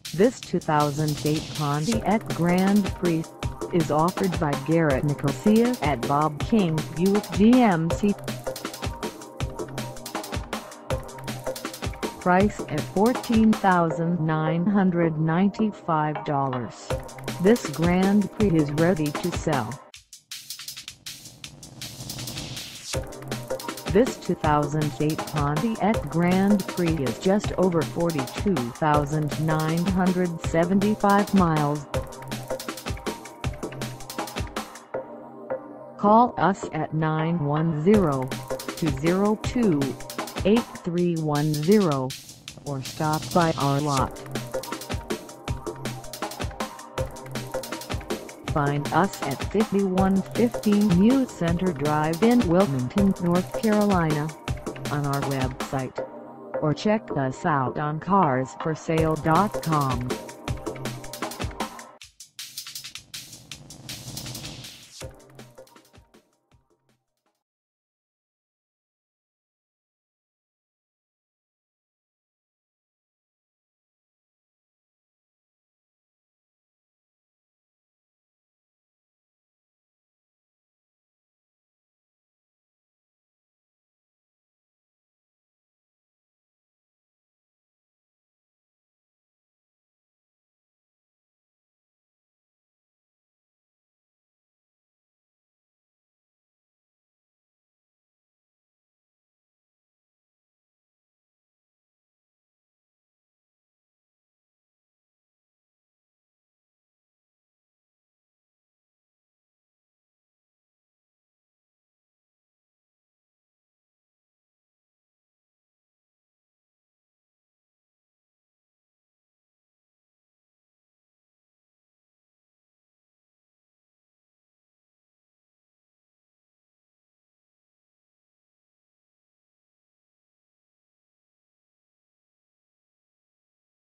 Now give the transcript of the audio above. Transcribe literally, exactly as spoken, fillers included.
This two thousand eight Pontiac Grand Prix is offered by Garrett Nicosia at Bob King Buick G M C. Price at fourteen thousand nine hundred ninety-five dollars. This Grand Prix is ready to sell. This two thousand eight Pontiac Grand Prix is just over forty-two thousand nine hundred seventy-five miles. Call us at nine one zero, two zero two, eight three one zero or stop by our lot. Find us at fifty-one fifteen New Center Drive in Wilmington, North Carolina, on our website, or check us out on cars for sale dot com.